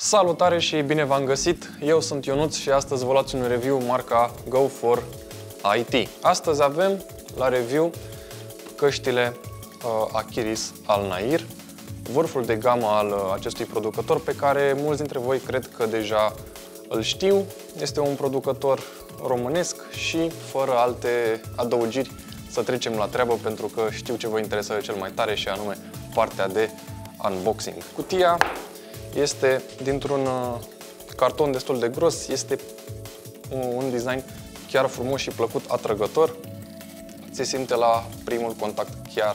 Salutare și bine v-am găsit! Eu sunt Ionuț și astăzi vă luați un review marca Go For IT. Astăzi avem la review căștile Achiris Al-Nair, vârful de gamă al acestui producător pe care mulți dintre voi cred că deja îl știu. Este un producător românesc și fără alte adăugiri să trecem la treabă pentru că știu ce vă interesează cel mai tare și anume partea de unboxing. Cutia este dintr-un carton destul de gros, este un design chiar frumos și plăcut, atrăgător. Se simte la primul contact chiar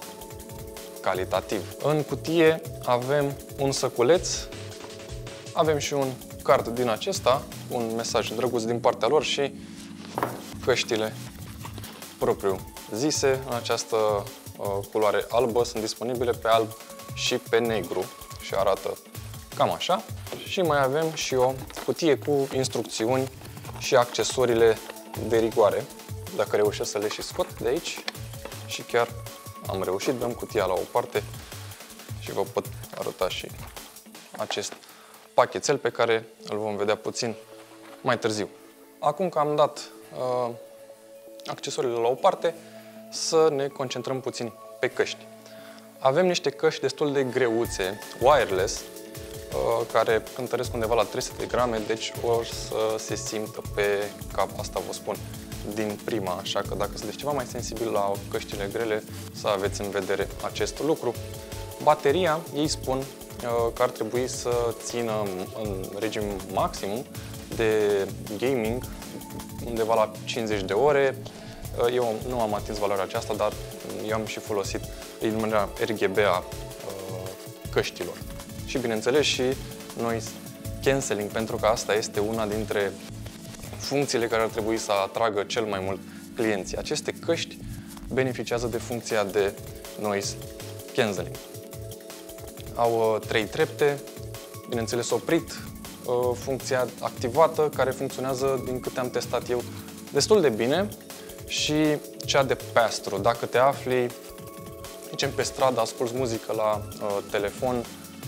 calitativ. În cutie avem un săculeț, avem și un card din acesta, un mesaj drăguț din partea lor și căștile propriu zise în această culoare albă, sunt disponibile pe alb și pe negru și arată cam așa. Și mai avem și o cutie cu instrucțiuni și accesoriile de rigoare, dacă reușesc să le și scot de aici. Și chiar am reușit, dăm cutia la o parte și vă pot arăta și acest pachetel pe care îl vom vedea puțin mai târziu. Acum că am dat accesoriile la o parte, să ne concentrăm puțin pe căști. Avem niște căști destul de greuțe, wireless, care cântăresc undeva la 300 de grame, deci o să se simtă pe cap, asta vă spun din prima, așa că dacă sunteți ceva mai sensibil la căștile grele, să aveți în vedere acest lucru. Bateria, ei spun că ar trebui să țină în regim maximum de gaming undeva la 50 de ore. Eu nu am atins valoarea aceasta, dar eu am și folosit iluminarea RGB a căștilor. Și bineînțeles și noise cancelling, pentru că asta este una dintre funcțiile care ar trebui să atragă cel mai mult clienții. Aceste căști beneficiază de funcția de noise cancelling. Au 3 trepte, bineînțeles oprit, funcția activată, care funcționează, din câte am testat eu, destul de bine, și cea de pass-through. Dacă te afli, zicem, pe stradă, asculți muzică la telefon,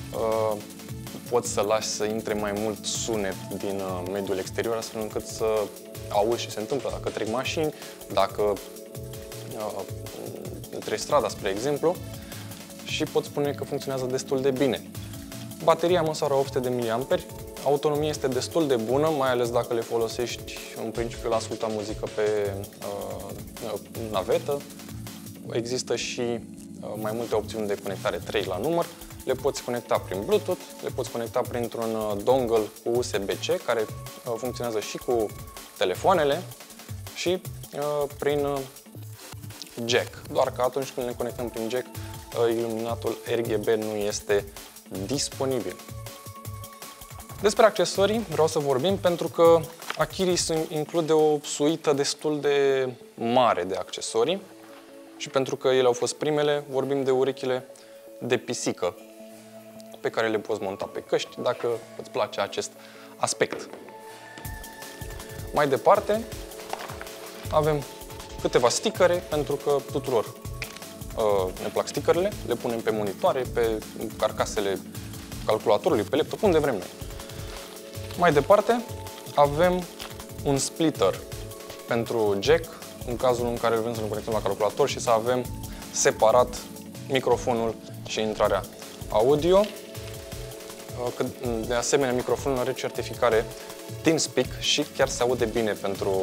poți să lași să intre mai mult sunet din mediul exterior, astfel încât să auzi ce se întâmplă dacă trec mașini, dacă treci strada, spre exemplu, și pot spune că funcționează destul de bine. Bateria măsoară 800 de mAh, autonomia este destul de bună, mai ales dacă le folosești în principiu la asculta muzică pe navetă. Există și mai multe opțiuni de conectare, 3 la număr. Le poți conecta prin Bluetooth, le poți conecta printr-un dongle cu USB-C, care funcționează și cu telefoanele, și prin jack. Doar că atunci când le conectăm prin jack, iluminatul RGB nu este disponibil. Despre accesorii vreau să vorbim pentru că Achiris include o suită destul de mare de accesorii și pentru că ele au fost primele, vorbim de urechile de pisică pe care le poți monta pe căști dacă îți place acest aspect. Mai departe avem câteva stickere, pentru că tuturor ne plac stickerele, le punem pe monitoare, pe carcasele calculatorului, pe laptop, unde vrem noi. Mai departe avem un splitter pentru jack, în cazul în care vrem să ne conectăm la calculator și să avem separat microfonul și intrarea audio. De asemenea, microfonul are certificare TeamSpeak și chiar se aude bine pentru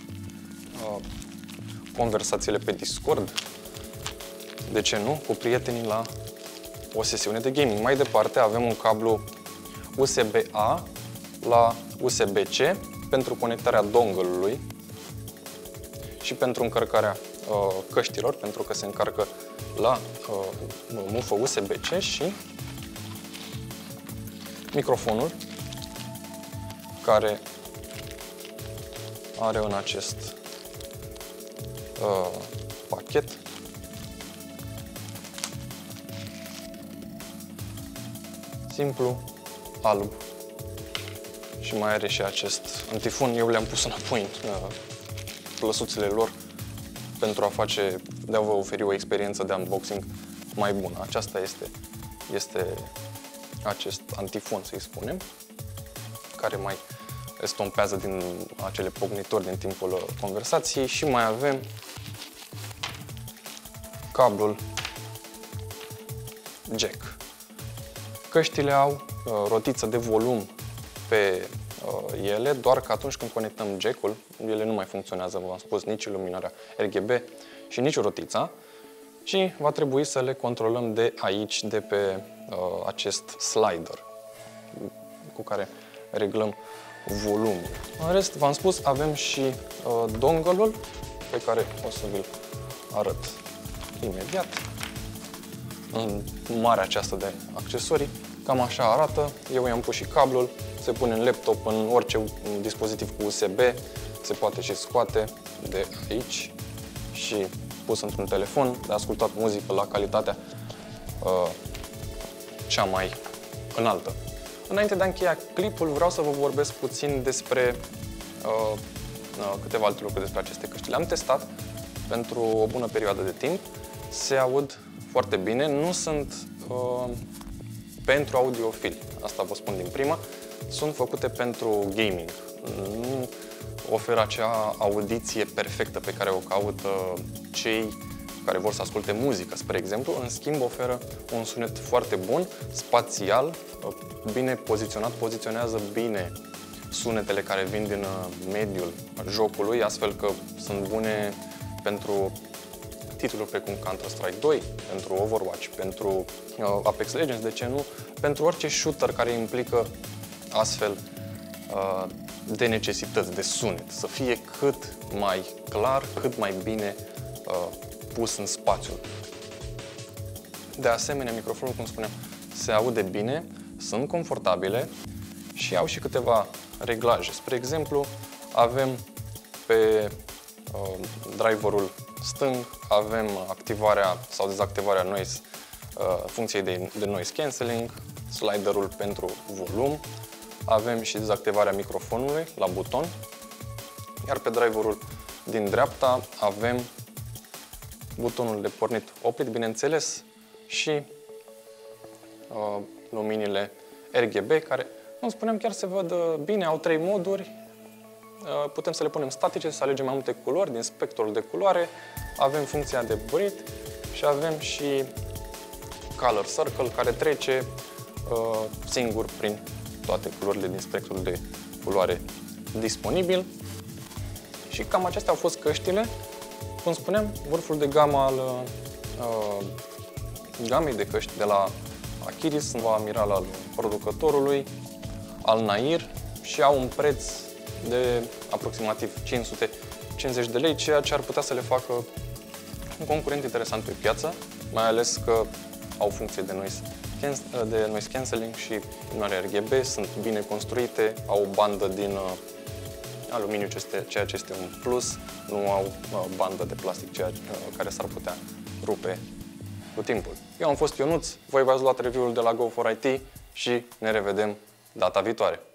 conversațiile pe Discord, de ce nu, cu prietenii la o sesiune de gaming. Mai departe avem un cablu USB-A la USB-C pentru conectarea dongle-ului și pentru încărcarea căștilor, pentru că se încarcă la mufă USB-C, și microfonul care are în acest pachet simplu, alb, și mai are și acest antifon. Eu le-am pus înapoi în plăsuțele lor pentru de a vă oferi o experiență de unboxing mai bună. Aceasta este acest antifon, să-i spunem, care mai estompează din acele pocnitori din timpul conversației și mai avem cablul jack. Căștile au rotiță de volum pe ele, doar că atunci când conectăm jack-ul, ele nu mai funcționează, v-am spus, nici iluminarea RGB și nici rotița, și va trebui să le controlăm de aici, de pe acest slider cu care reglăm volumul. În rest, v-am spus, avem și dongle-ul pe care o să vi-l arăt imediat. În marea aceasta de accesorii, cam așa arată. Eu i-am pus și cablul, se pune în laptop, în orice dispozitiv cu USB, se poate și scoate de aici și pus într-un telefon, de ascultat muzică la calitatea cea mai înaltă. Înainte de a încheia clipul, vreau să vă vorbesc puțin despre câteva alte lucruri despre aceste căști. Le-am testat pentru o bună perioadă de timp, se aud foarte bine, nu sunt pentru audiofili, asta vă spun din prima, sunt făcute pentru gaming. Nu oferă acea audiție perfectă pe care o caută cei care vor să asculte muzică, spre exemplu. În schimb, oferă un sunet foarte bun, spațial, bine poziționat, poziționează bine sunetele care vin din mediul jocului, astfel că sunt bune pentru titluri precum Counter-Strike 2, pentru Overwatch, pentru Apex Legends, de ce nu, pentru orice shooter care implică astfel de necesități, de sunet, să fie cât mai clar, cât mai bine pus în spațiul. De asemenea, microfonul, cum spuneam, se aude bine, sunt confortabile și au și câteva reglaje. Spre exemplu, avem pe driverul stâng, avem activarea sau dezactivarea noise, funcției de noise cancelling, sliderul pentru volum, avem și dezactivarea microfonului la buton, iar pe driverul din dreapta avem butonul de pornit oprit, bineînțeles, și luminile RGB, care, cum spuneam, chiar se văd bine, au 3 moduri, putem să le punem statice, să alegem mai multe culori din spectrul de culoare, avem funcția de bright și avem și Color Circle, care trece singur prin toate culorile din spectrul de culoare disponibil. Și cam acestea au fost căștile. Cum spuneam, vârful de gamă al gamei de căști de la Achiris, amiral al producătorului, al Nair, și au un preț de aproximativ 550 de lei, ceea ce ar putea să le facă un concurent interesant pe piață, mai ales că au funcție de noise cancelling și luminare RGB, sunt bine construite, au o bandă din aluminiu, ceea ce este un plus, nu au bandă de plastic, care s-ar putea rupe cu timpul. Eu am fost Ionuț, voi v-ați luat review-ul de la Go4IT și ne revedem data viitoare.